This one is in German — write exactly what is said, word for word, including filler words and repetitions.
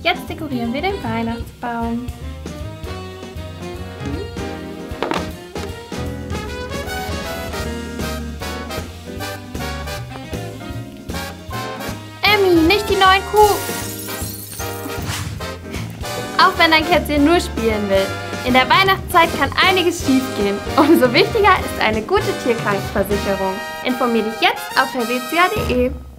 Jetzt dekorieren wir den Weihnachtsbaum. Emmy, nicht die neuen Kuh! Auch wenn dein Kätzchen nur spielen will. In der Weihnachtszeit kann einiges schiefgehen. Umso wichtiger ist eine gute Tierkrankenversicherung. Informier dich jetzt auf helvetia punkt de.